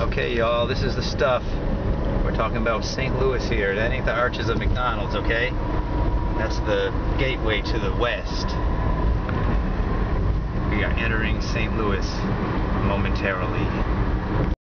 Okay, y'all, this is the stuff. We're talking about St. Louis here. That ain't the arches of McDonald's, okay? That's the gateway to the west. We are entering St. Louis momentarily.